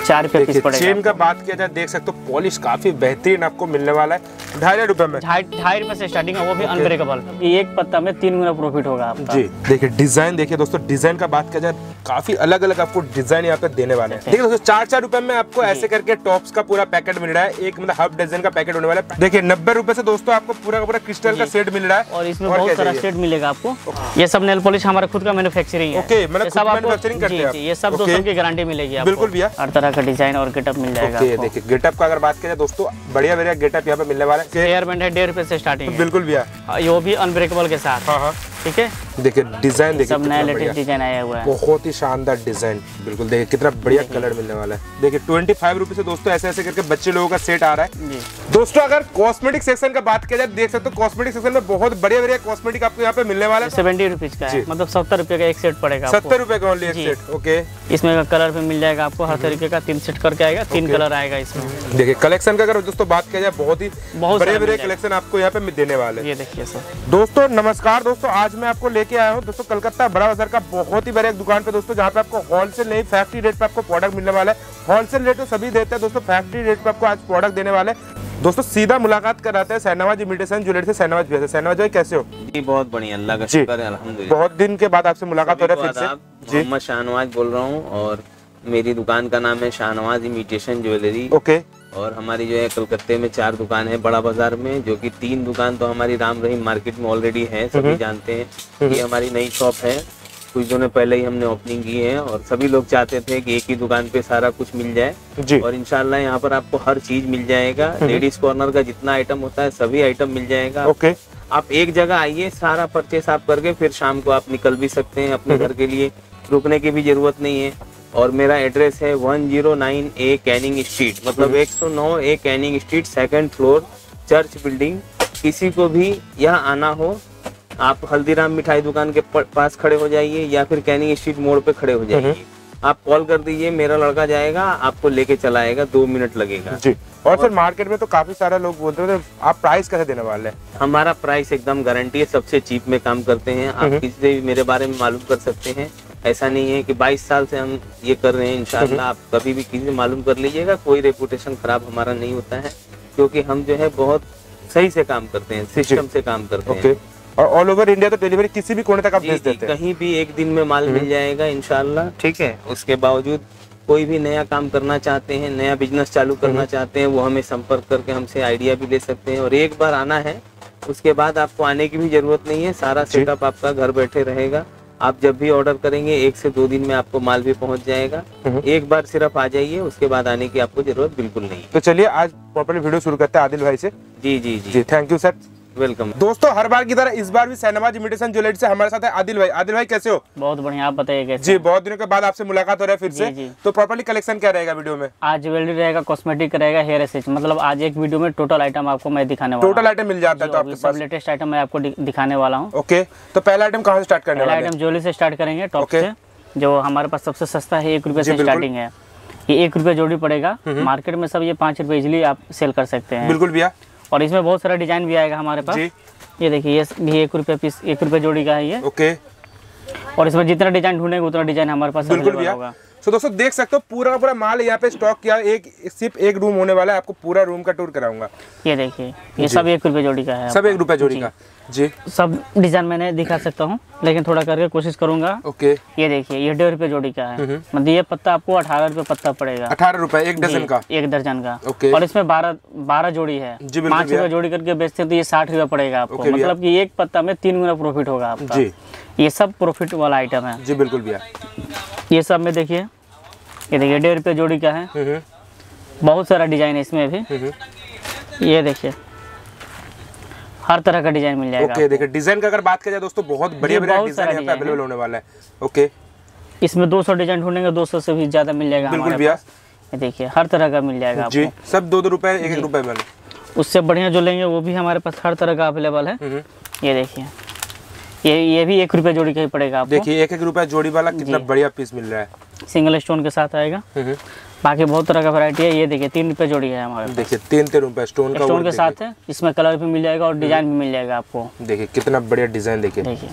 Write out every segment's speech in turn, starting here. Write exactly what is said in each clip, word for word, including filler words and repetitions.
चार रुपये पीस पड़ेगा। चेन का बात किया जाए देख सकते हो पॉलिश काफी बेहतरीन आपको मिलने वाला है ढाई रुपए में। ढाई ढाई रुपए से स्टार्टिंग है, वो भी अनब्रेकेबल। एक पत्ता में तीन गुना प्रॉफिट होगा आपका। जी देखिए डिजाइन देखिए दोस्तों, डिजाइन का बात किया जाए काफी अलग अलग आपको डिजाइन यहाँ पे देने वाले हैं। देखिए दोस्तों चार चार रुपए में आपको ऐसे करके टॉप्स का पूरा पैकेट मिल रहा है, एक मतलब हाफ डजन का पैकेट होने वाला है। देखिए नब्बे रुपए से दोस्तों आपको पूरा का पूरा क्रिस्टल का सेट मिल रहा है और इसमें बहुत सारा सेट मिलेगा आपको। ये सब नेल पॉलिश हमारा खुद का मैन्युफैक्चरिंग है। ओके मतलब खुद मैन्युफैक्चरिंग करते हैं। ये सब दो साल की गारंटी मिलेगी आपको। बिल्कुल भैया, हर तरह का डिजाइन और गेटअप मिल जाएगा आपको। देखिए गेटअप का अगर बात किया जाए दोस्तों बढ़िया बढ़िया गेटअप यहाँ पे मिलने वाला है। हेयर बैंड है डेढ़ रुपए से स्टार्टिंग है। बिल्कुल भैया, ये भी अनब्रेकेबल के साथ। हाँ हाँ ठीक है। देखिए डिजाइन देखिए सब नया लेटेस्ट डिजाइन आया हुआ है, बहुत ही शानदार डिजाइन। बिल्कुल देखिए कितना बढ़िया कलर मिलने वाला है। देखिए ट्वेंटी फाइव रुपीज से दोस्तों ऐसे ऐसे करके बच्चे लोगों का सेट आ रहा है। दोस्तों अगर कॉस्मेटिक सेक्शन का बात किया जाए देख सकते हो कॉस्मेटिक सेक्शन में बहुत बढ़िया बढ़िया कॉस्मेटिक आपको यहाँ पे मिलने वाला है। सेवेंटी रुपीज का है, मतलब सत्तर रुपए का एक सेट पड़ेगा। सत्तर रुपए का ओनली एक सेट। ओके, इसमें कलर पे मिल जाएगा आपको हर तरीके का, तीन सेट करके आएगा, तीन कलर आएगा इसमें। देखिए कलेक्शन का अगर दोस्तों बात किया जाए बहुत ही बड़े बड़े कलेक्शन आपको यहाँ पे देने वाले। ये देखिए सर। दोस्तों नमस्कार दोस्तों, आज मैं आपको लेके आया हूँ दोस्तों कलकत्ता बड़ा बाजार का बहुत ही बड़े दुकान पे दोस्तों, जहाँ पे आपको होलसेल नहीं फैक्ट्री रेट पे आपको प्रोडक्ट मिलने वाला है। होलसेल रेट तो सभी देते हैं दोस्तों, फैक्ट्री रेट पे आपको आज प्रोडक्ट देने वाले। दोस्तों सीधा मुलाकात कराते हैं शाहनवाज इमिटेशन ज्वेलरी से। शाहनवाज भैया, शाहनवाज भाई कैसे हो? जी बहुत बढ़िया, अल्लाह का शुक्र है, अल्हम्दुलिल्लाह। बहुत दिन के बाद आपसे मुलाकात हो रहा है फिर से। मोहम्मद शाहनवाज बोल रहा हूँ और मेरी दुकान का नाम है शाहनवाज इमिटेशन ज्वेलरी। ओके। और हमारी जो है कलकत्ते में चार दुकान है बड़ा बाजार में, जो कि तीन दुकान तो हमारी राम रहीम मार्केट में ऑलरेडी है, सभी जानते हैं। ये हमारी नई शॉप है, कुछ दिनों पहले ही हमने ओपनिंग की है और सभी लोग चाहते थे कि एक ही दुकान पे सारा कुछ मिल जाए जी। और इंशाल्लाह यहाँ पर आपको हर चीज मिल जाएगा। लेडीज कॉर्नर का जितना आइटम होता है सभी आइटम मिल जाएगा। ओके। आप एक जगह आइए, सारा परचेस आप करके फिर शाम को आप निकल भी सकते हैं अपने घर के लिए, रुकने की भी जरूरत नहीं है। और मेरा एड्रेस है one zero nine A Canning Street, मतलब एक सौ नौ A Canning Street, second floor, church building. किसी को भी यहाँ आना हो आप हल्दीराम मिठाई दुकान के पास खड़े हो जाइए या फिर कैनिंग स्ट्रीट मोड़ पे खड़े हो जाइए, आप कॉल कर दीजिए, मेरा लड़का जाएगा आपको लेके चला आएगा, दो मिनट लगेगा जी। और सर मार्केट में तो काफी सारे लोग बोलते हैं आप प्राइस कैसे देने वाले हैं? हमारा प्राइस एकदम गारंटी है, सबसे चीप में काम करते हैं। आप किसी से भी मेरे बारे में मालूम कर सकते हैं, ऐसा नहीं है कि बाईस साल से हम ये कर रहे हैं। इंशाल्लाह आप कभी भी किसी से मालूम कर लीजिएगा, कोई रेपुटेशन खराब हमारा नहीं होता है, क्योंकि हम जो है बहुत सही से काम करते हैं, सिस्टम से काम करते हैं। और ऑल ओवर इंडिया तो डिलीवरी किसी भी कोने तक आप भेज देते हैं, कहीं भी एक दिन में माल मिल जाएगा इंशाल्लाह। ठीक है, उसके बावजूद कोई भी नया काम करना चाहते हैं, नया बिजनेस चालू करना चाहते हैं, वो हमें संपर्क करके हमसे आइडिया भी ले सकते हैं। और एक बार आना है उसके बाद आपको आने की भी जरूरत नहीं है, सारा सेटअप आपका घर बैठे रहेगा। आप जब भी ऑर्डर करेंगे एक से दो दिन में आपको माल भी पहुंच जाएगा। एक बार सिर्फ आ जाइए, उसके बाद आने की आपको जरूरत बिल्कुल नहीं। तो चलिए आज प्रॉपर्ली वीडियो शुरू करते हैं आदिल भाई से। जी जी जी जी थैंक यू सर, वेलकम। दोस्तों हर बार की तरह इस बार भी शाहनवाज इमिटेशन ज्वेलरी से हमारे साथ है आदिल भाई। आदिल भाई कैसे हो? बहुत बढ़िया, आप बताइए कैसे? जी बहुत दिनों के बाद आपसे मुलाकात हो रहा है फिर से। तो प्रॉपर्ली कलेक्शन क्या रहेगा वीडियो में? आज ज्वेलरी रहेगा, कॉस्मेटिक रहेगा, हेयर एक्सेसरीज, मतलब आज एक वीडियो में टोटल आइटम आपको मैं दिखाने वाला हूं। टोटल आइटम मिल जाता है तो आपके पास? लेटेस्ट आइटम मैं आपको दिखाने वाला हूँ। ओके, तो पहला आइटम कहाँ से स्टार्ट करने वाले हैं? आइटम ज्वेलरी से स्टार्ट करेंगे, टॉप से, जो हमारे पास सबसे सस्ता है, एक रुपए से स्टार्टिंग है। ये एक रुपए जोड़ी पड़ेगा, मार्केट में सब ये पाँच रुपए इजिली आप सेल कर सकते हैं। बिल्कुल भैया। और इसमें बहुत सारा डिजाइन भी आएगा हमारे पास। ये देखिए ये भी एक रुपये पीस, एक रुपये जोड़ी का है ये। ओके। और इसमें जितना डिजाइन ढूंढेंगे उतना डिजाइन हमारे पास अवेलेबल होगा। तो दोस्तों देख सकते हो पूरा का पूरा माल यहाँ पे स्टॉक किया, एक सिर्फ एक रूम होने वाला है, आपको पूरा रूम का टूर कराऊंगा। ये देखिए ये सब एक रुपये जोड़ी का है, सब एक रुपये जोड़ी का जी। सब डिजाइन मैंने दिखा सकता हूँ, लेकिन थोड़ा करके कोशिश करूंगा। ओके। ये देखिए ये डेढ़ रुपये जोड़ी का है, मतलब ये पत्ता आपको अठारह रुपये पत्ता पड़ेगा। अठारह रुपए एक दर्जन का? एक दर्जन का। ओके। और इसमें बारह बारह जोड़ी है, पाँच रुपये जोड़ी करके बेचते हैं तो ये साठ रुपये पड़ेगा आपको, मतलब की एक पत्ता में तीन गुना प्रॉफिट होगा आपका। ये सब प्रॉफिट वाला आइटम है जी। बिल्कुल भैया। ये सब में देखिए, ये देखिए डेढ़ रुपये जोड़ी का है, बहुत सारा डिजाइन है इसमें भी। ये देखिए हर तरह का डिजाइन मिल जाएगा। ओके, देखिए डिजाइन का अगर बात किया जाए दोस्तों बहुत बढ़िया बढ़िया डिजाइन यहाँ पे अवेलेबल होने वाला है। ओके, इसमें दो सौ डिजाइन ढूंढेंगे, दो सौ से भी ज्यादा मिल जाएगा। बिल्कुल भैया। ये देखिए हर तरह का मिल जाएगा जी, सब दो दो रुपए एक एक रुपए में। उससे बढ़िया जो लेंगे वो भी हमारे पास हर तरह का अवेलेबल है। ये देखिए ये ये भी एक रुपये जोड़ी का ही पड़ेगा आपको। देखिए एक एक रुपया जोड़ी वाला कितना बढ़िया पीस मिल रहा है, सिंगल स्टोन के साथ आएगा। बाकी बहुत तरह का वैरायटी है। ये देखिए तीन रुपये जोड़ी है हमारे पास। देखिए तीन तीन रुपए स्टोन का स्टोन के साथ है, इसमें कलर भी मिल जाएगा और डिजाइन भी मिल जाएगा आपको। देखिए कितना बढ़िया डिजाइन। देखिए देखिए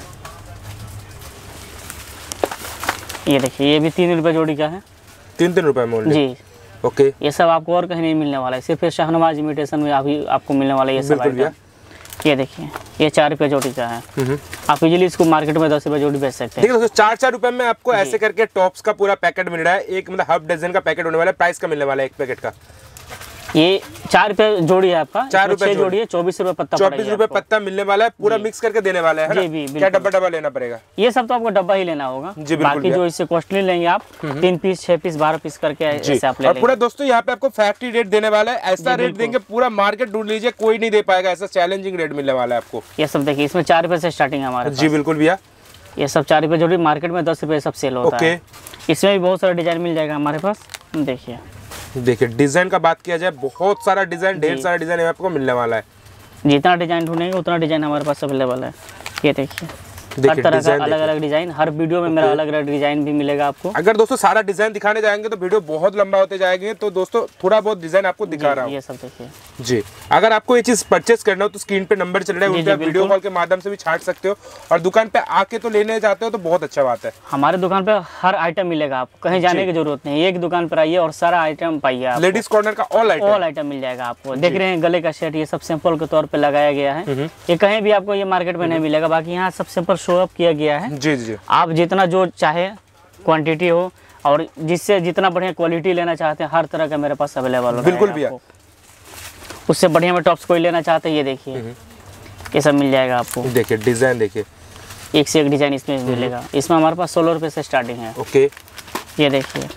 ये देखिए ये भी तीन रुपये जोड़ी का है, तीन तीन रुपए में जी। ओके, ये सब आपको और कहीं नहीं मिलने वाला है, सिर्फ ये शाहनवाज इमिटेशन में अभी आपको मिलने वाला है ये सब आइटम। ये देखिए, ये चार रुपये जोड़ी का है, आप इजीली इसको मार्केट में दस रुपये जोड़ी बेच सकते हैं। देखिए चार चार रुपए में आपको ऐसे करके टॉप्स का पूरा पैकेट मिल रहा है, एक मतलब हाफ डजन का पैकेट होने वाला है। प्राइस का मिलने वाला है एक पैकेट का, ये चार रुपए जोड़ी है आपका, चार रुपए जोड़ी है, चौबीस रुपए पत्ता, चौबीस रुपए पत्ता मिलने वाला है, पूरा मिक्स करके देने वाला है, है ना? क्या डब्बा डब्बा लेना पड़ेगा? ये सब तो आपको डब्बा ही लेना होगा, बाकी जो इससे कॉस्टली लेंगे आप तीन पीस, छह पीस, बारह पीस करके ऐसे आप ले लेंगे। और पूरा दोस्तों यहाँ पे आपको फैक्ट्री रेट देने वाला है, ऐसा रेट देंगे पूरा मार्केट ढूंढ लीजिए, कोई नहीं दे पाएगा, ऐसा चैलेंजिंग रेट मिलने वाला है आपको। ये सब देखिए, इसमें चार रुपए से स्टार्टिंग है हमारे। जी बिल्कुल भैया, ये सब चार रुपए जोड़ी, मार्केट में दस रुपए सब सेल होता है। इसमें भी बहुत सारा डिजाइन मिल जाएगा हमारे पास। देखिए देखिए डिजाइन का बात किया जाए, बहुत सारा डिजाइन, ढेर सारा डिजाइन आपको मिलने वाला है। जितना डिजाइन ढूंढेंगे उतना डिजाइन हमारे पास अवेलेबल है। ये देखिए, हर तरह का अलग अलग डिजाइन, हर वीडियो में मेरा अलग अलग डिजाइन भी मिलेगा आपको। अगर दोस्तों सारा डिजाइन दिखाने जाएंगे तो वीडियो बहुत लंबा होते जाएंगे, तो दोस्तों थोड़ा बहुत डिजाइन आपको दिखा रहा हूँ। ये सब देखिए जी, अगर आपको ये चीज परचेस करना हो तो स्क्रीन पे नंबर चल रहा है, उनका वीडियो कॉल के माध्यम से भी छांट सकते हो, और दुकान पे आके तो लेने जाते हो तो बहुत अच्छा बात है। हमारे दुकान पे हर आइटम मिलेगा, आपको कहीं जाने की जरूरत नहीं, एक दुकान पर आइए और सारा आइटम पाइए। लेडीज कॉर्नर का ऑल आइटम ऑल आइटम मिल जाएगा आपको। देख रहे हैं गले का सेट, ये सब सैंपल के तौर पे लगाया गया है, ये कहीं भी आपको ये मार्केट में नहीं मिलेगा, बाकी यहाँ सब सैंपल शो अप किया गया है। जी जी, आप जितना जो चाहे क्वांटिटी हो, और जिससे जितना बढ़िया क्वालिटी लेना चाहते हैं, हर तरह का मेरे पास अवेलेबल है। बिल्कुल भैया, उससे बढ़िया में टॉप्स कोई लेना चाहते हैं, ये देखिए ये सब मिल जाएगा आपको। देखिए डिजाइन, देखिए एक से एक डिजाइन इसमें मिलेगा। इसमें हमारे पास सोलह रुपए से स्टार्टिंग है। ओके, ये देखिए,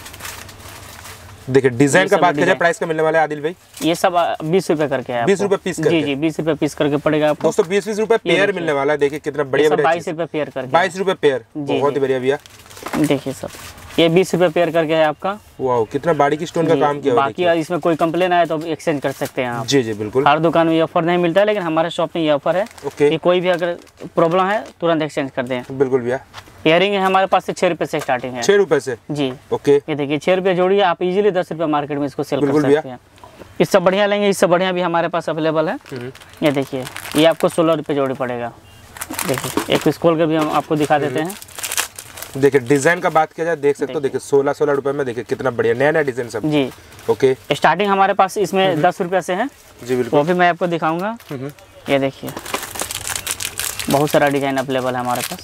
देखिए डिजाइन का बात करें, प्राइस का मिलने वाला है आदिल भाई, ये सब बीस रुपए करके है। बीस रुपए पीस करके? जी जी, बीस रुपए पीस करके पड़ेगा आपको दोस्तों। बीस बीस रुपए पेयर मिलने वाला है। देखिए कितना बढ़िया, बाईस रुपए पेयर करके, बाईस रुपए पेयर, बहुत ही बढ़िया भैया। देखिए सब ये बीस रुपए पेयर करके है आपका। वाह, कितना बारीकी स्टोन का काम किया। बाकी इसमें कोई कंप्लेन आए तो एक्सचेंज कर सकते हैं आप। जी जी बिल्कुल, हर दुकान में ये ऑफर नहीं मिलता है, लेकिन हमारे शॉप में ये ऑफर है। ओके, कोई भी अगर प्रॉब्लम है तुरंत एक्सचेंज कर दें। बिल्कुल भैया। इयरिंग है हमारे पास से छह रुपए से स्टार्टिंग है। छह रुपए से? जी ओके। ये देखिए छह रुपए जोड़ी है, आप इजीली दस रुपए मार्केट में इसको सेल कर सकते हैं। इससे बढ़िया लेंगे, इससे बढ़िया भी हमारे पास अवेलेबल है। ये देखिए, ये आपको सोलह रुपए जोड़ी पड़ेगा। देखिए एक पीस खोल कर भी हम आपको दिखा देते हैं। देखिए डिजाइन का बात किया जाए, देख सकते हो, देखिए सोलह सोलह रुपए में, देखिए कितना बढ़िया नया नया डिजाइन सब। जी ओके, स्टार्टिंग हमारे पास इसमें दस रुपए से है। जी बिल्कुल, वो भी मैं आपको दिखाऊंगा। ये देखिए बहुत सारा डिजाइन अवेलेबल है हमारे पास।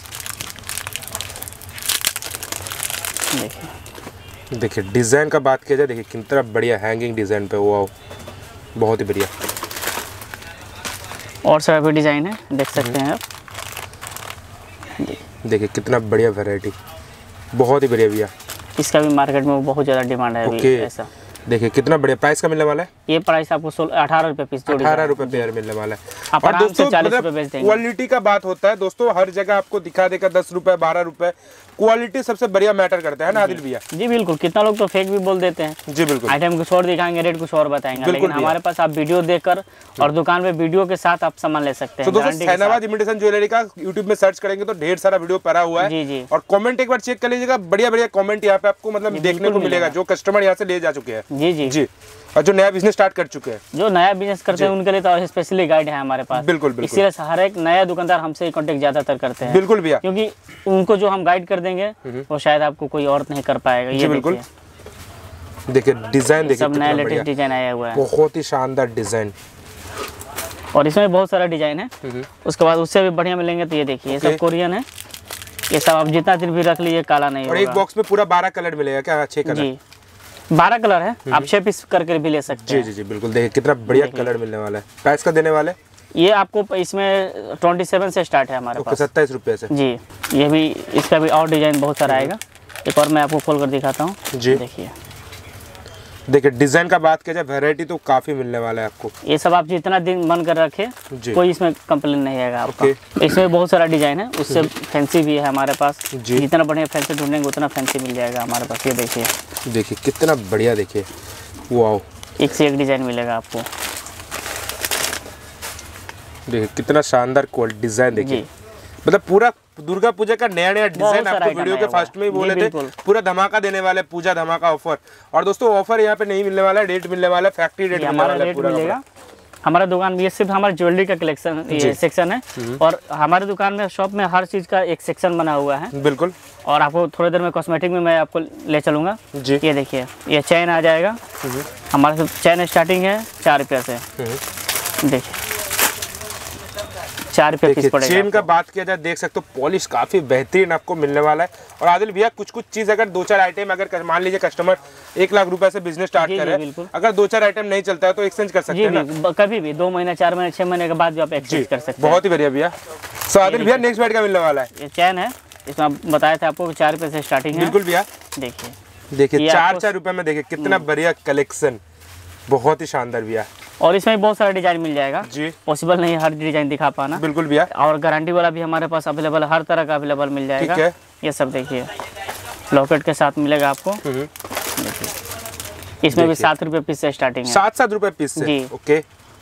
देखिए देखिए डिजाइन का बात किया जाए, देखिए कितना बढ़िया हैंगिंग डिजाइन पे, वाह बहुत ही बढ़िया। और सारा भी डिजाइन है, देख सकते हैं आप। देखिए कितना बढ़िया वैरायटी, बहुत ही बढ़िया भैया। इसका भी मार्केट में बहुत ज़्यादा डिमांड है अभी ऐसा। देखिए कितना बढ़िया। प्राइस का मिलने वाला है? ये प्राइस आपको अठारह रुपए पीस, अठारह रुपए पेयर मिलने वाला है। आप और आराम से चालीस रुपए बेच देंगे। क्वालिटी का बात होता है दोस्तों, हर जगह आपको दिखा देगा दस रुपए बारह रुपए, क्वालिटी सबसे बढ़िया मैटर करता है ना आदिल भैया? जी बिल्कुल। कितना लोग तो फेक भी बोल देते हैं। जी बिल्कुल, आइटम कुछ और दिखाएंगे, रेट कुछ और बताएंगे, लेकिन हमारे पास आप वीडियो देखकर और दुकान में वीडियो के साथ आप सामान ले सकते हैं। तो दोस्तों शाहनवाज इमिटेशन ज्वेलरी का यूट्यूब में सर्च करेंगे तो ढेर सारा वीडियो पड़ा हुआ है। जी जी। और कमेंट एक बार चेक कर लीजिएगा, बढ़िया बढ़िया कमेंट यहाँ पे आपको मतलब देखने को मिलेगा, जो कस्टमर यहाँ से ले जा चुके हैं। जी जी जी, और जो नया बिजनेस स्टार्ट कर चुके हैं, जो नया बिजनेस करते हैं उनके लिए तो स्पेशली गाइड है हमारे पास। बिल्कुल बिल्कुल, इसीलिए हर एक नया दुकानदार हमसे कांटेक्ट ज्यादातर करते हैं। बिल्कुल भैया, क्योंकि उनको जो हम गाइड कर देंगे वो शायद आपको कोई और नहीं कर पाएगा। ये बिल्कुल। देखिए डिजाइन, देखिए सब नया लेटेस्ट डिजाइन आया हुआ है, बहुत ही शानदार डिजाइन। और इसमें बहुत सारा डिजाइन है। उसके बाद उससे भी बढ़िया मिलेंगे। तो ये देखिए ये सब कोरियन है, ये सब आप जितना दिन भी रख लीजिए काला नहीं होगा। और एक बॉक्स में पूरा बारह कलर मिलेगा क्या? छह कलर? जी बारह कलर है, आप छह पीस करके भी ले सकते हैं। जी जी बिल्कुल। देखिए कितना बढ़िया कलर मिलने वाला है। प्राइस का देने वाले? ये आपको इसमें सत्ताईस से स्टार्ट है हमारे पास। सत्ताईस रुपए से? जी। ये भी, इसका भी और डिजाइन बहुत सारा आएगा। एक और मैं आपको खोल कर दिखाता हूँ। जी देखिए, देखिए डिजाइन का बात किया जाए, वैरायटी तो काफी मिलने वाला है आपको। ये सब आप जितना दिन मन कर रखे, कोई इसमें कंप्लेन नहीं आएगा आपका। इसमें बहुत सारा डिजाइन है, उससे फैंसी भी है हमारे पास। जितना बढ़िया फैंसी ढूंढेंगे उतना फैंसी मिल जाएगा हमारे पास। ये देखिए, देखिए कितना बढ़िया, देखिए वाओ, एक से एक डिजाइन मिलेगा आपको। देखिए कितना शानदार क्वालिटी डिजाइन, देखिए मतलब पूरा दुर्गा पूजा का नया नया डिजाइन आपको वीडियो के फर्स्ट में ही बोले थे, पूरा धमाका देने वाले, पूजा धमाका ऑफर। और दोस्तों ऑफर यहाँ पे नहीं मिलने वाला है, रेट मिलने वाला है, फैक्ट्री रेट मिलने वाला है पूरा। हमारा दुकान में ये सिर्फ हमारा ज्वेलरी का कलेक्शन ये सेक्शन है, और हमारे दुकान में शॉप में हर चीज़ का एक सेक्शन बना हुआ है। बिल्कुल। और आपको थोड़ी देर में कॉस्मेटिक में मैं आपको ले चलूँगा जी। ये देखिए, ये चैन आ जाएगा हमारे चैन स्टार्टिंग है चार रुपये से। देखिए चार रुपये पीस पड़ेगा। चेन का बात किया जाए देख सकते हो, पॉलिश काफी बेहतरीन आपको मिलने वाला है। और आदिल भैया कुछ कुछ चीज अगर दो चार आइटम अगर मान लीजिए कस्टमर एक लाख रुपए से बिजनेस स्टार्ट करे, अगर दो चार आइटम नहीं चलता है तो एक्सचेंज कर सकते हैं ना? कभी भी दो महीने चार महीने छह महीने के बाद भी आप एक्सचेंज कर सकते हैं। बहुत ही बढ़िया भैया। सो आदिल भैया नेक्स्ट बैट का मिलने वाला है, ये चैन है, इसमें आप बताया था आपको चार रुपये से स्टार्टिंग है। बिल्कुल भैया। देखिए देखिए चार चार रुपए में देखिए कितना बढ़िया कलेक्शन, बहुत ही शानदार भैया। और इसमें भी बहुत सारा डिजाइन मिल जाएगा जी। पॉसिबल नहीं है हर डिजाइन दिखा पाना। बिल्कुल भैया। और गारंटी वाला भी हमारे पास अवेलेबल, हर तरह का अवेलेबल मिल जाएगा। ठीक है। ये सब देखिए लॉकेट के साथ मिलेगा आपको। देखिए इसमें भी सात रुपये पीस से स्टार्टिंग है। सात सात रुपए पीस से जी। ओके।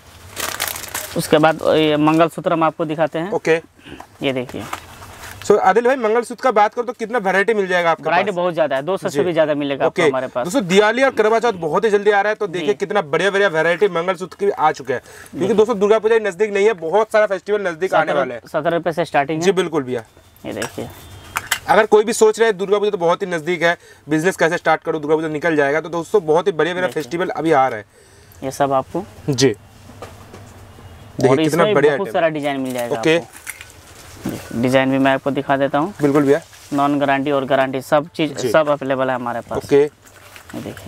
उसके बाद ये मंगलसूत्र हम आपको दिखाते हैं। ओके। ये देखिए सो so, आदिल भाई मंगलसूत्र का बात करो तो कितना वैरायटी मिल जाएगा आपके वैरायटी बहुत ज्यादा है, दो सौ से भी ज्यादा मिलेगा आपको हमारे पास। दोस्तों दिवाली और करवा चौथ बहुत ही जल्दी आ रहा है, तो देखिए कितना बढ़िया बढ़िया वैरायटी मंगलसूत्र की आ चुके हैं। क्योंकि दोस्तों दुर्गा पूजा नजदीक नहीं है, बहुत सारा फेस्टिवल नजदीक आने वाले हैं। सत्रह रुपए से स्टार्टिंग है। जी बिल्कुल भैया। ये देखिए अगर कोई भी सोच रहे हैं दुर्गा पूजा तो बहुत ही नजदीक है, बिजनेस कैसे स्टार्ट करो, दुर्गा पूजा निकल जाएगा, तो दोस्तों बहुत ही बढ़िया बढ़िया फेस्टिवल अभी आ रहे हैं। ये सब आपको जी देखिए कितना बढ़िया बहुत सारा डिजाइन मिल जाएगा। ओके डिजाइन भी मैं आपको दिखा देता हूँ। बिल्कुल भैया। नॉन गारंटी और गारंटी सब चीज सब अवेलेबल है हमारे पास। ओके देखिए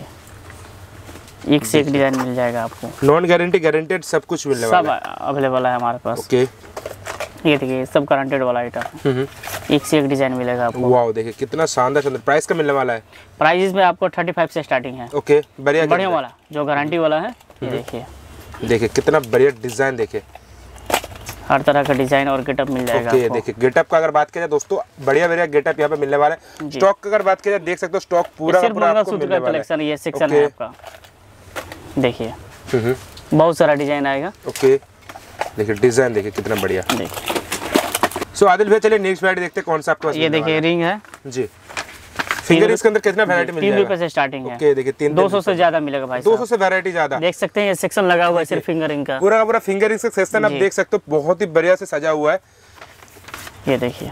एक से एक डिजाइन मिल जाएगा आपको, नॉन गारंटी गारंटेड सब कुछ मिलने वाला है, सब अवेलेबल है हमारे पास। ओके ये देखिए सब गारंटेड वाला आइटम, एक से एक डिजाइन मिलेगा आपको। वाओ देखिए कितना शानदार शानदार। प्राइस का मिलने वाला है? प्राइस में आपको थर्टी फाइव से स्टार्टिंग है। ओके बढ़िया बढ़िया वाला जो गारंटी वाला है। ये देखिए देखिए कितना बढ़िया डिजाइन, देखिए हर तरह का डिजाइन और गेटअप मिल जाएगा। ओके देखिए गेटअप का अगर बात किया जाए दोस्तों बढ़िया बढ़िया गेटअप यहाँ पे मिलने वाला है। स्टॉक का अगर बात किया जाए देख सकते हो स्टॉक पूरा का पूरा आपको मिलने वाला है। कलेक्शन ये सेक्शन है आपका। देखिए बहुत सारा डिजाइन आएगा। ओके देखिए डिजाइन देखिए कितना बढ़िया। देखिए सो आदिल भाई चलिए नेक्स्ट वैरायटी देखते हैं कौन सा आपके पास। ये देखिए रिंग है जी। फिंगर इसके अंदर कितना वैरायटी मिल जाएगा? तीन रुपए से स्टार्टिंग है। ओके देखिए तीन दो सौ से ज्यादा मिलेगा भाई। दो सौ से वैरायटी ज्यादा देख सकते हैं, ये सेक्शन लगा हुआ है सिर्फ फिंगर रिंग का। पूरा पूरा फिंगर रिंग सेक्शन आप देख सकते हो, बहुत ही बढ़िया से सजा हुआ है। ये देखिए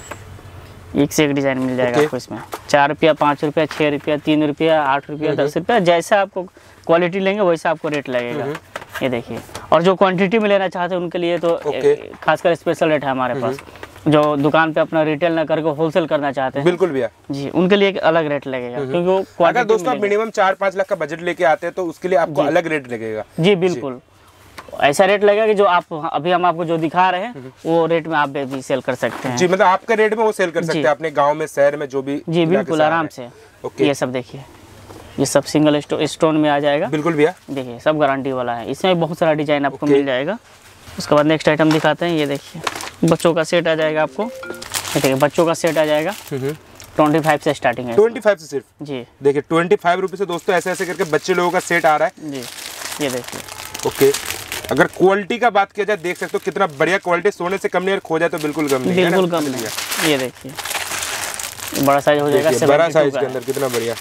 एक से एक डिजाइन मिल जाएगा आपको इसमें। चार रुपया, पाँच रुपया, छः रुपया, तीन रुपया, आठ रुपया, दस रुपया, जैसा आपको क्वालिटी लेंगे वैसा आपको रेट लगेगा। ये देखिए और जो क्वांटिटी में लेना चाहते हैं उनके लिए तो खासकर स्पेशल रेट है हमारे पास। जो दुकान पे अपना रिटेल ना करके होलसेल करना चाहते हैं, बिल्कुल भैया जी, उनके लिए एक अलग रेट लगेगा। क्योंकि वो अगर दोस्तों आप मिनिमम चार पाँच लाख का बजट लेके आते हैं तो उसके लिए आपको अलग रेट लगेगा। जी बिल्कुल ऐसा रेट लगेगा कि जो आप अभी हम आपको जो दिखा रहे हैं वो रेट में आप भी सेल कर सकते हैं। जी मतलब आपका रेट में वो सेल कर सकते हैं अपने गांव में, शहर में, जो भी। जी बिल्कुल आराम से। ओके ये सब देखिए ये सब सिंगल स्टो, स्टोन में आ जाएगा। बिल्कुल भैया देखिए सब गारंटी वाला है, इसमें बहुत सारा डिजाइन आपको मिल जाएगा। उसके बाद नेक्स्ट आइटम दिखाते हैं। ये देखिए बच्चों का सेट आ जाएगा आपको। देखिए बच्चों का सेट आ जाएगा ट्वेंटी फाइव से स्टार्टिंग है। ट्वेंटी फाइव से सिर्फ? जी देखिए ट्वेंटी फाइव रुपीज से दोस्तों ऐसे ऐसे करके बच्चे लोगों का सेट आ रहा है। जी ये देखिए। ओके अगर क्वालिटी का बात किया जाए देख सकते हो कितना बढ़िया क्वालिटी, सोने से कम नहीं और खो जाए तो बिल्कुल कम नहीं, बिल्कुल कम नहीं। ये देखिए बड़ा साइज हो जाएगा, बड़ा साइज के अंदर कितना बढ़िया।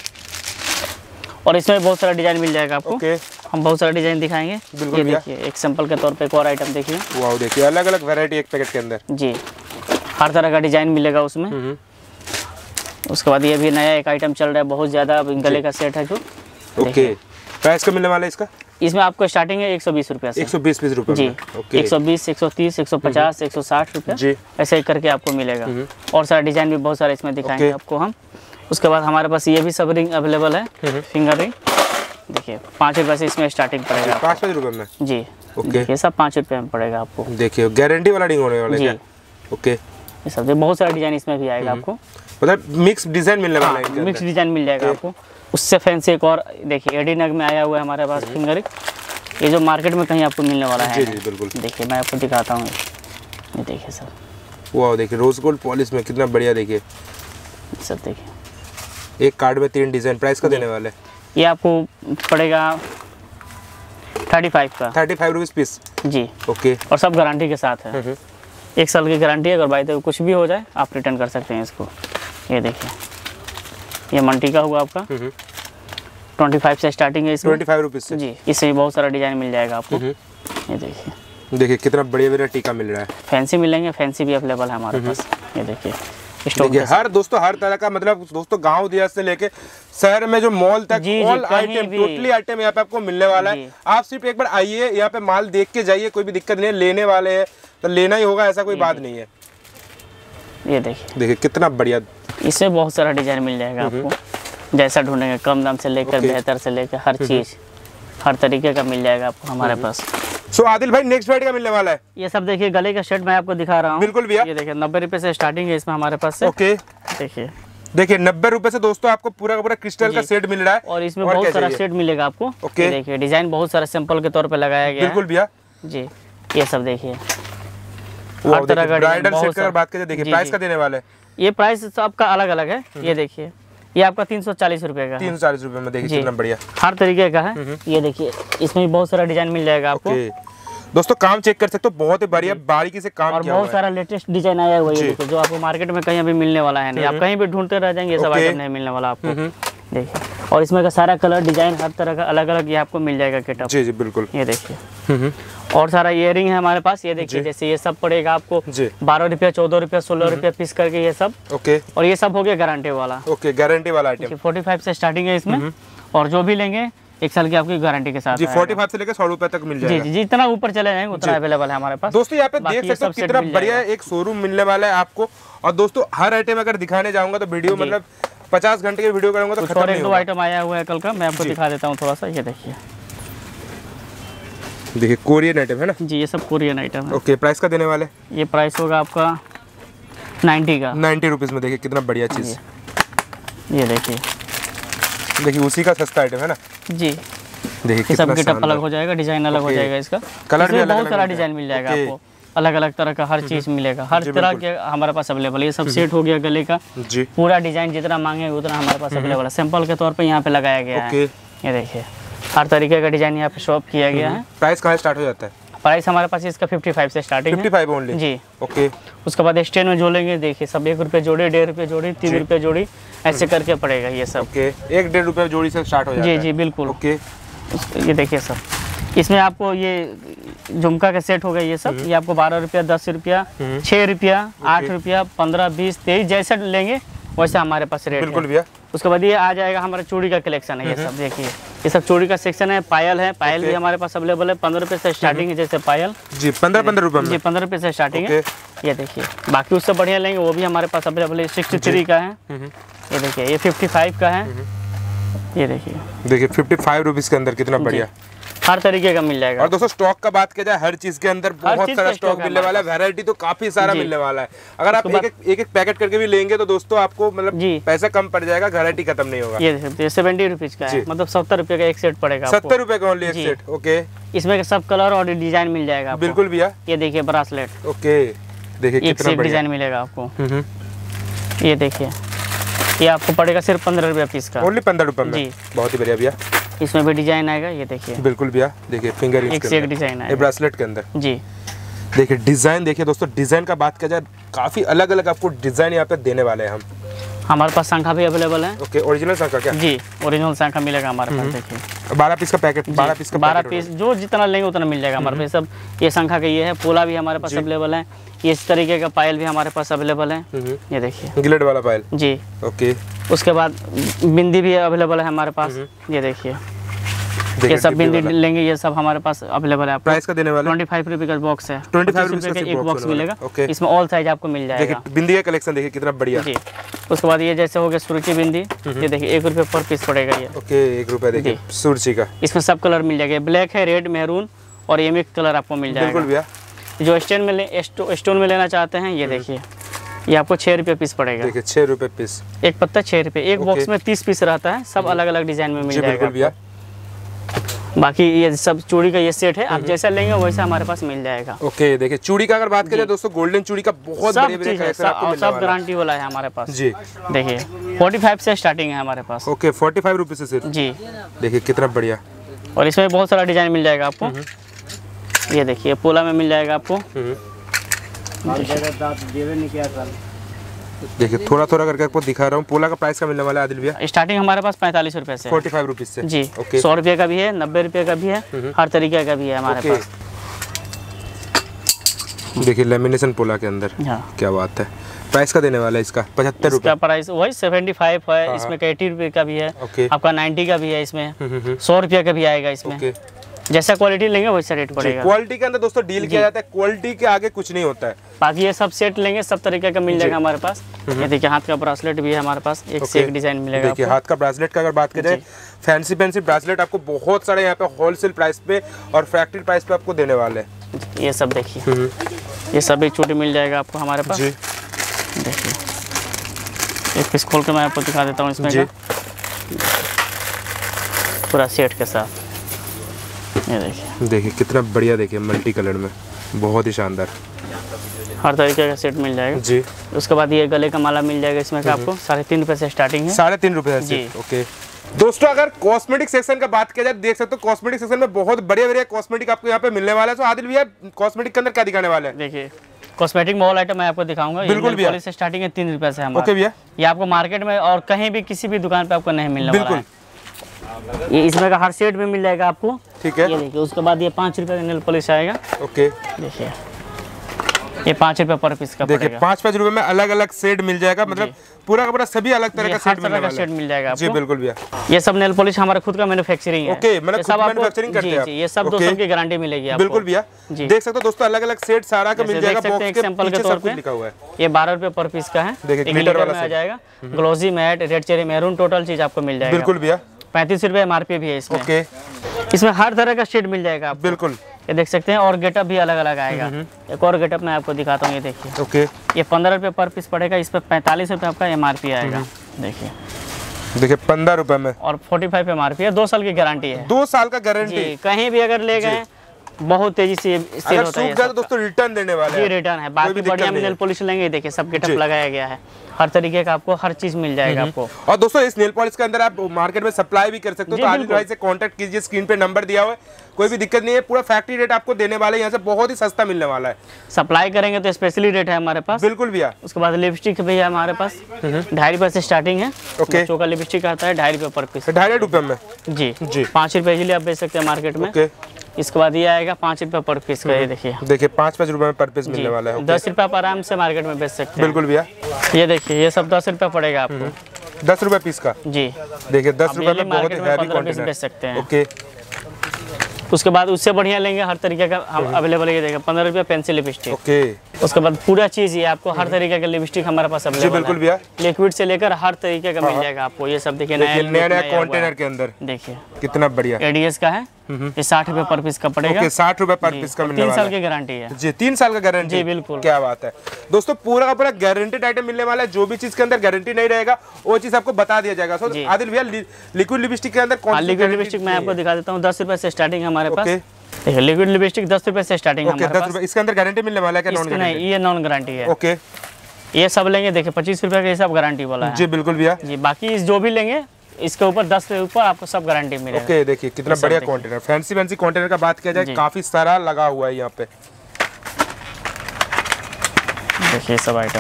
और इसमें बहुत सारा डिजाइन मिल जाएगा आपको। ओके हम बहुत सारा डिजाइन दिखाएंगे। ये देखिए एक सैंपल के तौर पे एक और आइटम देखिए। वाओ देखिए अलग अलग वैरायटी एक पैकेट के अंदर। जी हर तरह का डिजाइन मिलेगा उसमें। उसके बाद ये भी नया एक आइटम चल रहा है बहुत ज्यादा, गले का सेट है जो। ओके प्राइस का मिलने वाला है इसका? इसमें आपको स्टार्टिंग है एक सौ बीस रुपया से। एक सौ बीस बीस रुपए जी। ओके एक सौ बीस, एक सौ तीस, एक सौ पचास, एक सौ साठ रुपया जी ऐसे ही करके आपको मिलेगा। और सारा डिजाइन भी बहुत सारे इसमें दिखाएंगे आपको हम। उसके बाद हमारे पास ये भी सब रिंग अवेलेबल है, फिंगर रिंग। देखिए पाँच रुपये से इसमें स्टार्टिंग पड़ेगा। पाँच पाँच रुपए में? जी ओके ये सब पाँच रुपये में पड़ेगा आपको। देखिए गारंटी वाला रिंग होने वाला है। ओके ये सब बहुत सारा डिजाइन इसमें भी आएगा आपको, मतलब मिक्स डिजाइन मिलने वाला है। मिक्स डिजाइन मिल जाएगा आपको। उससे फैंसी एक और देखिए एडी नग में आया हुआ है हमारे पास फिंगर रिंग, ये जो मार्केट में कहीं आपको मिलने वाला है। जी जी बिल्कुल। देखिए मैं आपको दिखाता हूँ, ये देखिए सर। वाह देखिए रोज गोल्ड पॉलिश में कितना बढ़िया। देखिए सब देखिए एक कार्ड में तीन डिजाइन। प्राइस का देने वाले? ये आपको पड़ेगा थर्टी फाइव का। Thirty five rupees piece? जी ओके। और सब गारंटी के साथ है, एक साल की गारंटी है। अगर बाई तो कुछ भी हो जाए आप रिटर्न कर सकते हैं इसको। ये देखिए ये मंटी का हुआ आपका। ट्वेंटी फाइव से स्टार्टिंग है इसमें, ट्वेंटी फाइव रुपीज से जी। इसमें भी बहुत सारा डिजाइन मिल जाएगा आपको। ये देखिए, देखिए कितना बढ़िया बढ़िया टीका मिल रहा है। फैंसी मिलेंगे, फैंसी भी अवेलेबल है हमारे पास। ये देखिए देखिए हर दोस्तों हर तरह का, मतलब दोस्तों गांव दिया से लेके शहर में जो मॉल तक ऑल आइटम, टोटली आइटम यहाँ पे आपको मिलने वाला है। आप सिर्फ एक बार आइए, यहाँ पे माल देख के जाइए, कोई भी दिक्कत नहीं है। लेने वाले हैं तो लेना ही होगा, ऐसा कोई बात नहीं है। ये देखिए देखिए कितना बढ़िया, इसमें बहुत सारा डिजाइन मिल जाएगा आपको, जैसा ढूंढेंगे, कम दाम से लेकर बेहतर से लेकर हर चीज, हर तरीके का मिल जाएगा आपको हमारे पास। सो आदिल भाई नेक्स्ट वैरायटी का मिलने वाला है। ये सब देखिए गले का शर्ट मैं आपको दिखा रहा हूँ। बिल्कुल भैया, ये देखिए नब्बे रुपए से स्टार्टिंग है इसमें हमारे पास से। ओके देखिए देखिए नब्बे रुपए से दोस्तों आपको पूरा का पूरा क्रिस्टल का सेट मिल रहा है, और इसमें बहुत सारा सेट मिलेगा आपको। ओके देखिए डिजाइन बहुत सारा सैंपल के तौर पे लगाया गया है। बिल्कुल भैया जी। ये सब देखिए हर तरह का ब्राइडल सेट की बात करें, देखिए प्राइस का देने वाले हैं। ये प्राइस सबका अलग अलग है। ये देखिए ये आपका तीन सौ चालीस रुपए का, तीन सौ चालीस रुपए में देखिए कितना बढ़िया हर तरीके का है। ये देखिए इसमें भी बहुत सारा डिजाइन मिल जाएगा आपको। दोस्तों काम चेक कर सकते हो, बहुत ही बढ़िया बारीकी से काम और किया बहुत सारा लेटेस्ट डिजाइन आया हुआ है। ये देखो जो आपको मार्केट में कहीं अभी मिलने वाला है नहीं, आप कहीं भी ढूंढते रह जाएंगे, ये सब आइटम नहीं मिलने वाला आपको। देखिए और इसमें का सारा कलर डिजाइन हर तरह का अलग अलग ये आपको मिल जाएगा किटअप। जी जी बिल्कुल। ये देखिए और सारा इयरिंग है हमारे पास। ये देखिए जैसे ये सब पड़ेगा आपको बारह रुपया, चौदह रुपया, सोलह रुपया पीस करके ये सब। ओके और ये सब हो गया गारंटी वाला। ओके गारंटी वाला आइटम फोर्टी फाइव से स्टार्टिंग है इसमें, और जो भी लेंगे एक साल की आपकी गारंटी के साथ जी। पैंतालीस से लेकर सौ रुपए तक मिल जाएगा। जी जी जितना ऊपर चले जाएंगे उतना अवेलेबल है हमारे पास। दोस्तों यहाँ पे देख सकते हो कितना बढ़िया एक शोरूम मिलने वाला है आपको। और दोस्तों हर आइटम अगर दिखाने जाऊंगा तो वीडियो मतलब पचास घंटे की वीडियो करूंगा तो खत्म नहीं होगा। दो आइटम आया हुआ है कल का, मैं आपको दिखा देता हूँ थोड़ा सा। ये देखिए देखिए कोरियन आइटम है ना जी, ये सब कोरियन आइटम है। ओके प्राइस का देने वाले, ये प्राइस होगा आपका नाइन्टी का, नाइन्टी रुपीज में। देखिए कितना बढ़िया चीज। ये देखिए देखिए उसी का सस्ता आइटम है ना जी। देखिए सब गेटअप अलग हो जाएगा, डिजाइन अलग हो जाएगा, इसका कलर भी अलग, बहुत सारा डिजाइन मिल जाएगा आपको, अलग अलग तरह का हर चीज मिलेगा, हर तरह के हमारे पास अवेलेबल। ये सब सेट हो गया गले का जी, पूरा डिजाइन जितना मांगे उतना हमारे पास अवेलेबल है। सैंपल के तौर पे यहाँ पे लगाया गया है। ये देखिए हर तरीके का डिजाइन यहाँ पे शॉप किया गया है। प्राइस कहाँ स्टार्ट हो जाता है? प्राइस हमारे पास इसका पचपन से स्टार्टिंग है। पचपन ओनली जी। ओके उसके बाद स्टैंड में जो लेंगे देखिए सब एक रुपये जोड़ी, डेढ़ रुपये जोड़ी, तीन रुपये जोड़ी, ऐसे करके पड़ेगा ये सब। ओके एक डेढ़ रुपये जोड़ी से स्टार्ट हो जाता है। जी जी बिल्कुल। ओके ये देखिए सब इसमें आपको ये झुमका का सेट हो गया। ये सब ये आपको बारह रुपया, दस रुपया, छः रुपया, आठ रुपया, पंद्रह, बीस, तेईस जैसा लेंगे वैसे हमारे पास रेट बिल्कुल भैया। उसके बाद ये आ जाएगा हमारा चूड़ी का कलेक्शन है। ये सब देखिए ये सब चूड़ी का सेक्शन है। पायल है, पायल भी हमारे पास अवेलेबल है। पंद्रह रुपए से स्टार्टिंग है जैसे पायल जी, पंद्रह पंद्रह रुपए जी, पंद्रह रुपए से स्टार्टिंग है। ये देखिए बाकी उससे बढ़िया लेंगे वो भी हमारे पास अवेलेबल है। सिक्सटी थ्री का है। ये देखिए ये फिफ्टी फाइव का है। ये देखिए देखिए फिफ्टी फाइव रुपीज के अंदर कितना बढ़िया हर तरीके का मिल जाएगा। और दोस्तों स्टॉक का बात किया जाए हर चीज के अंदर बहुत सारा स्टॉक मिलने वाला है। वैरायटी तो काफी सारा मिलने वाला है। अगर आप एक एक, एक एक पैकेट करके भी लेंगे तो दोस्तों आपको मतलब पैसा कम पड़ जाएगा, वैरायटी खत्म नहीं होगा। ये सेवेंटी रुपीज का है, मतलब सत्तर रुपए का एक सेट पड़ेगा। सत्तर रुपए का ओनली एक सेट। ओके इसमें सब कलर और डिजाइन मिल जाएगा। बिल्कुल भैया। ये देखिए ब्रासलेट। ओके देखिए कितना डिजाइन मिलेगा आपको। ये देखिए ये आपको पड़ेगा सिर्फ पंद्रह रुपया पीस का। ओनली पंद्रह रुपए में। बहुत ही बढ़िया भैया। इसमें भी डिजाइन आएगा। ये देखिए बिल्कुल भैया। देखिए फिंगर एक से एक डिजाइन आएगा ब्रेसलेट के अंदर जी। देखिए डिजाइन देखिए दोस्तों, डिजाइन का बात किया जाए काफी अलग अलग आपको डिजाइन यहाँ पे देने वाले हैं हम। हमारे पास शंखा भी अवेलेबल है। ओके ओरिजिनल शंखा क्या? जी ओरिजिनल शंखा मिलेगा हमारे पास। देखिए बारह पीस का पैकेट, बारह पीस का बारह पीस जो जितना लेंगे उतना मिल जाएगा हमारे पास। सब ये शंखा का ये है। पोला भी हमारे पास अवेलेबल है। ये इस तरीके का पायल भी हमारे पास अवेलेबल है। ये देखिए गिलेट वाला पायल जी। ओके उसके बाद बिंदी भी अवेलेबल है हमारे पास। ये देखिए ये सब बिंदी लेंगे ये सब हमारे पास अवेलेबल है। प्राइस का देने वाला ट्वेंटी फाइव रुपए का बॉक्स है। ट्वेंटी फाइव रुपए का एक बॉक्स मिलेगा। इसमें ऑल साइज आपको मिल जाएगा। देखिए बिंदी का कलेक्शन देखिए कितना बढ़िया जी। उसके बाद ये जैसे हो गया सुर्खी बिंदी, ये देखिए एक रुपये पर पीस पड़ेगा ये। ओके एक रुपये देखिए सुर्खी का। इसमें सब कलर मिल जाएगा। ब्लैक है, रेड, मैरून और ये मिक्स कलर आपको मिल जाएगा। बिल्कुल भैया। जो स्टोन में ले स्टोन में लेना चाहते हैं ये देखिए ये आपको छः रुपये पीस पड़ेगा। देखिए छः रुपये पीस एक पत्ता छः रुपये। एक बॉक्स में तीस पीस रहता है। सब अलग अलग डिजाइन में मिल जाएगा भैया। बाकी ये सब चूड़ी का ये सेट है, आप जैसा लेंगे वैसा हमारे पास मिल जाएगा। ओके देखिए चूड़ी का अगर बात करें दोस्तों, गोल्डन चूड़ी का बहुत बड़े बड़े कलेक्शन आपको मिलने वाला है। सब गारंटी वाला है हमारे पास जी। देखिए पैंतालीस से स्टार्टिंग है हमारे पास। ओके पैंतालीस रुपए से सिर्फ जी। देखिए कितना बढ़िया। और इसमें बहुत सारा डिजाइन मिल जाएगा आपको। ये देखिए पोला में मिल जाएगा आपको। देखिए थोड़ा थोड़ा करके आपको दिखा रहा हूँ। पोला का प्राइस का मिलने वाला है आदिल भैया? स्टार्टिंग हमारे पास पैंतालीस रुपए से, फोर्टी फाइव रुपीज से जी। ओके। सौ रुपये का भी है, नब्बे रुपये का भी है, हर तरीके का भी है हमारे पास। देखिए लेमिनेशन पोला के अंदर, हाँ। क्या बात है। प्राइस का देने वाला है इसका पचहत्तर रुपये। इसका प्राइस वही सेवेंटी फाइव है, इसमें का एटी रुपये का भी है, आपका नाइन्टी का भी है, इसमें सौ रुपये का भी आएगा। इसमें जैसा क्वालिटी लेंगे वैसा रेट पड़ेगा। क्वालिटी के अंदर दोस्तों डील किया जाता है, क्वालिटी के आगे कुछ नहीं होता है। बाकी ये सब सेट लेंगे सब तरीके का मिल जाएगा हमारे पास। ये देखिए हाथ का ब्रासलेट भी है हमारे पास, एक से एक डिजाइन मिलेगा। देखिए हाथ का ब्रासलेट का अगर बात करें, फैंसी फैंसी ब्रासलेट आपको बहुत सारे यहाँ पे होलसेल प्राइस पे और फैक्ट्री प्राइस पे आपको देने वाले हैं। ये सब देखिए, ये सब एक छोटी मिल जाएगा आपको हमारे पास। देखिए एक पीस खोल के मैं आपको दिखा देता हूँ इसमें का पूरा सेट के साथ। ये देखिए देखिए कितना बढ़िया, देखिए मल्टी कलर में बहुत ही शानदार, हर तरीके का सेट मिल जाएगा जी। उसके बाद ये गले का माला मिल जाएगा इसमें का आपको साढ़े तीन रुपए से स्टार्टिंग है। साढ़े तीन रुपए से ओके। दोस्तों अगर कॉस्मेटिक सेक्शन का बात किया जाए, देख सकते हो कॉस्मेटिक सेक्शन में बहुत बढ़िया बढ़िया कॉस्मेटिक आपको यहाँ पे मिलने वाला है। तो आदिल भैया कॉस्मेटिक के अंदर क्या दिखाने वाले हैं? देखिए कॉस्मेटिक मॉल आइटम मैं आपको दिखाऊंगा। बिल्कुल भैया, से स्टार्टिंग है तीन रुपए से हमारा। ओके भैया, ये आपको मार्केट में और कहीं भी किसी भी दुकान पे आपको नहीं मिलने वाला बिल्कुल। है। ये इसमें का हर सेट में मिल जाएगा आपको, ठीक है। ये देखिए उसके बाद ये पाँच रुपए का नेल पॉलिश आएगा। ओके देखिए ये पाँच रुपए पर पीस का देखिए पाँच पाँच रुपए में अलग अलग सेट मिल जाएगा, मतलब पूरा का पूरा सभी अलग तरह का सेट मिलने वाला है। सेट मिल जाएगा आपको। जी बिल्कुल भैया। ये सब नेल पॉलिश हमारा खुद का मैन्युफैक्चरिंग है। ओके, मतलब खुद मैन्युफैक्चरिंग करते हैं आप? ये सब दो साल की गारंटी मिलेगी आपको। बिल्कुल भैया, देख सकते हो दोस्तों अलग अलग सेट सारा का मिल जाएगा। बॉक्स के सैंपल के तौर पे लिखा हुआ है। ये बारह रुपए पर पीस का है। देखिए ग्लिटर वाला आ जाएगा, glossy matte, red cherry maroon, total चीज आपको मिल जाएगा। बिल्कुल भैया, पैंतीस रुपए एमआरपी भी है इसमें। ओके, इसमें हर तरह का शेड मिल जाएगा आपको। बिल्कुल। ये देख सकते हैं और गेटअप भी अलग अलग आएगा। एक और गेटअप मैं आपको दिखाता हूँ, ये देखिए। ओके, ये पंद्रह रुपए पर पीस पड़ेगा, इस पर पैंतालीस रुपए आपका एमआरपी आएगा। देखिए देखिए पंद्रह रुपए में और फोर्टी फाइव एमआरपी है, दो साल की गारंटी है। दो साल का गारंटी, कहीं भी अगर ले गए बहुत तेजी से सेल होता है। तो दोस्तों रिटर्न देने वाले हैं। जी रिटर्न है। बाकी बढ़िया नेल पॉलिश लेंगे, देखिए सब गेटअप लगाया गया है, हर तरीके का आपको हर चीज मिल जाएगा आपको। और दोस्तों इस नेल पॉलिश के अंदर आप मार्केट में सप्लाई भी कर सकते हो, तो आदिल भाई से कांटेक्ट कीजिए, स्क्रीन पे नंबर दिया हुआ है, कोई भी दिक्कत नहीं है। पूरा फैक्ट्री रेट आपको देने वाले, यहाँ से बहुत ही सस्ता मिलने वाला है। सप्लाई करेंगे तो स्पेशली रेट है हमारे पास। बिल्कुल भैया। उसके बाद लिपस्टिक भी है हमारे पास, ढाई रुपए से स्टार्टिंग है। ओके, बच्चों का लिपस्टिक आता है ढाई रुपए पर पीस। ढाई रुपए में जी जी, पाँच रुपए इजीली आप बेच सकते हैं मार्केट में। ओके, इसके बाद ये आएगा पाँच रुपए पर पीस का। ये देखिए देखिए पाँच पाँच रुपए में पर पीस मिलने वाला है। दस रुपए आप आराम से मार्केट में बेच सकते हैं। बिल्कुल भैया। ये देखिए ये सब दस रुपए पड़ेगा आपको। दस रुपए पीस का? जी देखिए दस रुपए में बहुत ही हैवी क्वांटिटी बेच सकते हैं। ओके, उसके बाद उससे बढ़िया लेंगे, हर तरीके का अवेलेबल है। ये देखिए पंद्रह रुपया पेंसिल लिपस्टिक। ओके, उसके बाद पूरा चीज ये आपको हर तरीके का लिपस्टिक हमारे पास अवेलेबल है। बिल्कुल भैया, लिक्विड से लेकर हर तरीके का मिल जाएगा आपको। ये सब देखिए नया नया कंटेनर के अंदर, देखिए कितना बढ़िया। एडीएस का है, ये साठ रुपए पर पीस का पड़ेगा। ओके, साठ रुपए पर पीस का मिलने वाला है। तीन साल की गारंटी है जी। तीन साल का गारंटी? जी बिल्कुल। क्या बात है दोस्तों, पूरा का पूरा गारंटेड आइटम मिलने वाला है। जो भी चीज के अंदर गारंटी नहीं रहेगा वो चीज आपको बता दिया जाएगा। सो आदिल भैया लिक्विड लिपस्टिक के अंदर कौन सी लिक्विड लिपस्टिक मैं आपको दिखा देता हूँ। दस रुपए से स्टार्टिंग हमारे पास। देखिए लिक्विड लिपस्टिक दस रुपए से स्टार्टिंग है हमारे पास। इसके अंदर गारंटी मिलने वाला है क्या? नॉन नहीं, ये नॉन गारंटी है। ओके, ये सब लेंगे देखिए पच्चीस रुपए के हिसाब गारंटी वाला है। जी बिल्कुल भैया जी। बाकी जो भी लेंगे इसके ऊपर दस के ऊपर आपको सब गारंटी मिलेगा। ओके, देखिए कितना बढ़िया कंटेनर। फैंसी फैंसी कंटेनर का बात किया जाए, काफी सारा लगा हुआ है यहाँ पे। देखिए सब आइटम,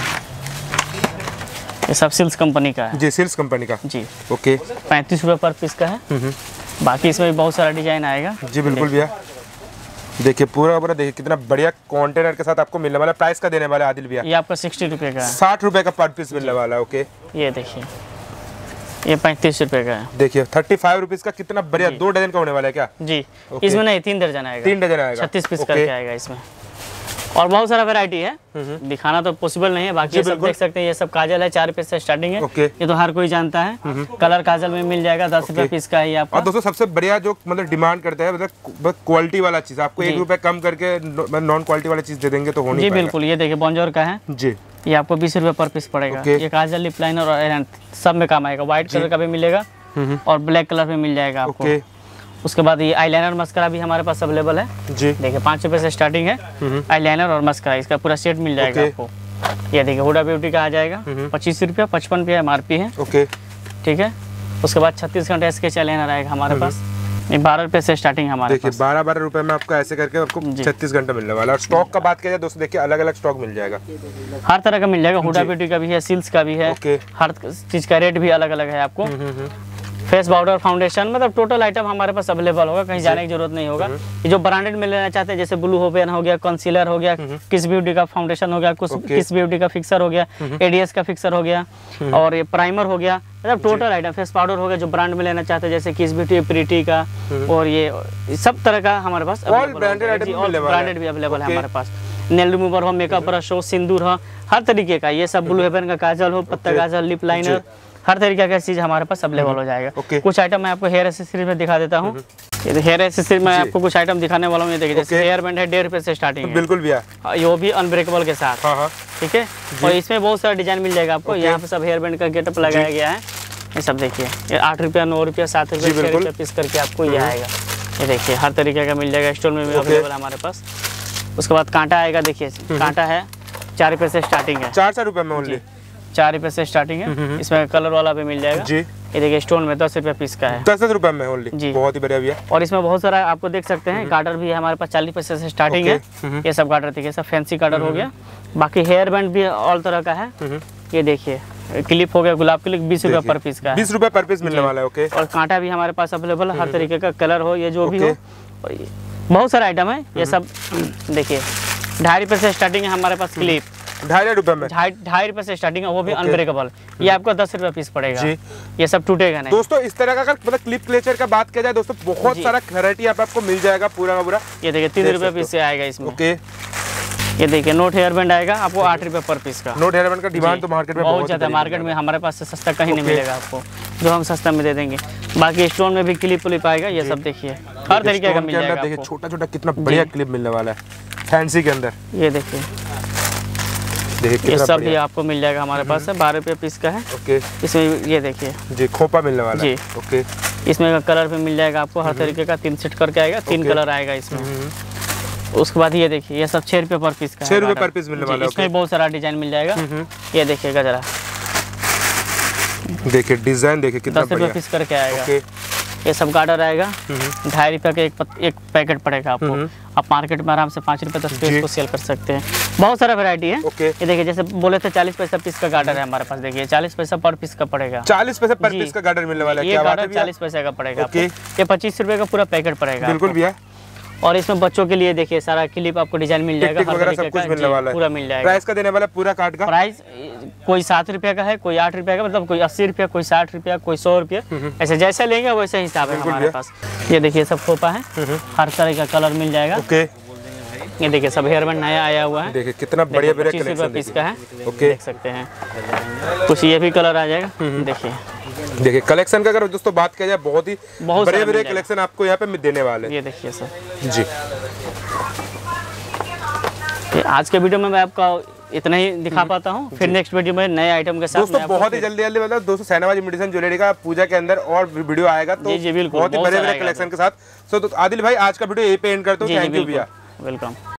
ये सब सिल्स कंपनी का है। जी, सिल्स कंपनी का जी। ओके, पैंतीस रुपए पर पीस का है। बाकी इसमें भी बहुत सारा डिजाइन आएगा। जी बिल्कुल भैया। देखिए पूरा पूरा देखिए कितना बढ़िया कंटेनर के साथ आपको मिलने वाला है। प्राइस का देने वाला है आदिल भैया? ये आपका सिक्सटी रुपए का है। साठ रुपए का पर पीस मिलने वाला है। ओके, ये देखिए ये पैंतीस रुपए का है। देखिए थर्टी फाइव रुपीज का, कितना बढ़िया। दो डजन का होने वाला है क्या? जी। इसमें नहीं, तीन दर्जन आएगा। तीन डजन आएगा, छत्तीस पीस करके आएगा इसमें। और बहुत सारा वैरायटी है, दिखाना तो पॉसिबल नहीं है। बाकी ये सब देख सकते हैं, ये सब काजल है, चार रुपए से स्टार्टिंग है। ओके, ये तो हर कोई जानता है। कलर काजल में मिल जाएगा, दस रुपए पीस का है आपका। और दोस्तों सबसे बढ़िया जो मतलब डिमांड करते हैं, मतलब क्वालिटी वाला चीज, आपको एक रुपए कम करके नॉन क्वालिटी वाला चीज दे देंगे तो हो नहीं जी बिल्कुल। ये देखिए बॉन्जोर का है जी, ये आपको बीस रुपए पर पीस पड़ेगा। ये काजल, लिप लाइनर और आयरन सब में काम आएगा। व्हाइट कलर का भी मिलेगा और ब्लैक कलर में मिल जाएगा आपको। उसके बाद ये आईलाइनर मस्करा भी हमारे पास अवेलेबल है जी। देखिए पाँच रुपए से स्टार्टिंग है आईलाइनर और मस्करा, इसका पूरा सेट मिल जाएगा आपको। ये देखिए हुडा ब्यूटी का आ जाएगा पच्चीस रुपया, पचपन रुपया एम आर पी है। ओके, ठीक है। उसके बाद छत्तीस घंटे स्केच आईलाइनर आएगा हमारे पास। ये बारह रुपए से स्टार्टिंग है हमारे देखिए बारह बारह रुपए में आपको ऐसे करके आपको छत्तीस घंटा मिलने वाला है। और स्टॉक का बात किया जाए दोस्तों, देखिए अलग अलग स्टॉक मिल जाएगा, हर तरह का मिल जाएगा। हुडा ब्यूटी का भी है, सिल्स का भी है, ओके। हर चीज का रेट भी अलग अलग है आपको। फेस पाउडर, फाउंडेशन, मतलब टोटल आइटम हमारे पास अवेलेबल होगा, कहीं जाने की जरूरत नहीं होगा। ये जो ब्रांडेड में लेना चाहते हैं, जैसे ब्लू होवेन हो गया, कंसीलर हो गया, किस ब्यूटी का फाउंडेशन हो गया, कुछ किस ब्यूटी का फिक्सर हो गया, एडीएस का फिक्सर हो गया, और ये प्राइमर हो गया, मतलब टोटल आइटम। फेस पाउडर हो गया जो ब्रांड में लेना चाहते हैं, जैसे किस ब्यूटी, प्रीटी का, और ये सब तरह का हमारे पास ब्रांडेड भी अवेलेबल है हमारे पास। नेल रिमूवर हो, मेकअप ब्रश हो, सिंदूर हो, हर तरीके का। ये सब ब्लू हेवन का काजल हो, पत्ता काजल, लिप लाइनर, हर तरीके का चीज हमारे पास अवेलेबल हो जाएगा। okay. कुछ आइटम मैं आपको हेयर एक्सेसरीज में दिखा देता हूँ। ये हेयर एक्सेसरीज में आपको कुछ आइटम दिखाने वाला हूँ। ये देखिए, जैसे हेयर बैंड है, डेढ़ रुपए से स्टार्टिंग है। बिल्कुल भैया, ये भी अनब्रेकेबल के साथ, ठीक है। और इसमें बहुत सारा डिजाइन मिल जाएगा आपको। यहाँ पे सब हेयर बैंड का गेटअप लगाया गया है। ये सब देखिए, ये आठ रुपया, नौ रुपया, सात रुपया, छह रुपया पीस करके आपको ये आएगा। ये देखिए हर तरीके का मिल जाएगा, स्टोर में भी अवेलेबल है हमारे पास। उसके बाद कांटा आएगा, देखिए कांटा है, चार रुपए से स्टार्टिंग है। चार चार रुपए में ओनली चार रुपए से स्टार्टिंग है। इसमें कलर वाला भी मिल जाएगा जी। ये देखिए स्टोन में दस रुपया पीस का है, दस दस रुपए में ओनली जी, बहुत ही बढ़िया भैया। और इसमें बहुत सारा आपको देख सकते हैं गार्डर भी है हमारे पास, चालीस पैसे से स्टार्टिंग है। ये सब गार्डर देखिए, सब फैंसी गार्डर हो गया। बाकी हेयर बैंड भी ऑल तरह का है। ये देखिए क्लिप हो गया, गुलाब क्लिप बीस रुपया पर पीस का, बीस रुपए पर पीस मिलने वाला है, ओके। और कांटा भी हमारे पास अवेलेबल है, हर तरीके का कलर हो, ये जो भी हो, बहुत सारा आइटम है। ये सब देखिए ढाई रुपए से स्टार्टिंग है हमारे पास क्लिप, ढाई रुपए में, ढाई ढाई रुपए से स्टार्टिंग है, वो भी अनब्रेकेबल। ये आपको दस रुपए पीस पड़ेगा जी। ये सब टूटेगा नहीं दोस्तों। इस तरह का अगर मतलब क्लिप क्लेचर का बात किया जाए दोस्तों, बहुत सारा वैरायटी आप आपको मिल जाएगा पूरा का पूरा। ये देखिए तीन रुपए पीस से आएगा इसमें, ओके। ये देखिए नोट हेयर बैंड आएगा आपको आठ रुपए पर पीस का। नोट हेयर बैंड का डिमांड तो मार्केट में बहुत ज्यादा है, मार्केट में हमारे पास से सस्ता कहीं नहीं मिलेगा आपको, जो हम सस्ता में दे देंगे। बाकी स्टोन में भी क्लिप उलिप आएगा, ये सब देखिए हर तरीके का मिल जाएगा। देखिए छोटा छोटा कितना बढ़िया क्लिप मिलने वाला है फैंसी के अंदर। ये देखिए ये सब भी आपको मिल जाएगा हमारे पास है, बारह रुपये पीस का है, ओके। इसमें ये देखिए जी खोपा मिलने वाला जी, ओके। इसमें कलर भी मिल जाएगा आपको, हर तरीके का तीन सेट करके आएगा, तीन कलर आएगा इसमें। उसके बाद ये देखिए ये सब छह रुपये पर पीस का, छह रुपये पर पीस मिलने वाला है। इसमें बहुत सारा डिजाइन मिल जाएगा। ये देखिएगा जरा, देखिए डिजाइन देखिए कितना दस रुपये पीस करके आएगा। ये सब गार्डर आएगा, ढाई रुपये का एक, एक पैकेट पड़ेगा आपको। आप मार्केट में आराम से पाँच रुपये दस रुपये इसको सेल कर सकते हैं। बहुत सारा वैरायटी है। ओके। ये देखिए जैसे बोले थे चालीस पैसा पीस का गार्डर है हमारे पास, देखिए चालीस पैसा पर पीस का पड़ेगा। चालीस पैसा पर पीस का गार्डर मिलने वाला है। ये गार्डर चालीस पैसे का पड़ेगा आपको। ये पच्चीस रुपये का पूरा पैकेट पड़ेगा। बिल्कुल भैया। और इसमें बच्चों के लिए देखिए सारा क्लिप आपको डिजाइन मिल जाएगा, हर तरीके का मिलने वाला है, पूरा मिल जाएगा। प्राइस का देने वाला पूरा कार्ड का प्राइस कोई सात रुपए का है, कोई आठ रुपए का, मतलब कोई अस्सी रुपया, कोई साठ रुपया, कोई सौ रुपया, ऐसे जैसे लेंगे वैसे हिसाब है हमारे पास। ये देखिए सब खोपा है, हर तरह का कलर मिल जाएगा। ओके। ये देखिए सब हेयर बैंड नया आया हुआ है, देखिए कितना बढ़िया बढ़िया पच्चीस रुपये पीस का है, ओके देख सकते हैं। कुछ ये भी कलर आ जाएगा, देखिए देखिए कलेक्शन का अगर दोस्तों बात किया जाए, बहुत ही बड़े बड़े कलेक्शन आपको यहाँ पे देने वाले हैं। ये देखिए सर जी। आज के वीडियो में मैं आपका इतना ही दिखा पाता हूँ, फिर नेक्स्ट वीडियो में नए आइटम के साथ दोस्तों बहुत ही जल्दी जल्दी मतलब दोस्तों सैनाबाजी मेडिसिन ज्वेलरी का पूजा के अंदर और वीडियो आएगा, तो जी जी बिल्कुल बहुत ही बड़े बड़े कलेक्शन के साथ। सो तो आदिल भाई आज का वीडियो यहीं पे एंड करते हो। थैंक यू भैया, वेलकम।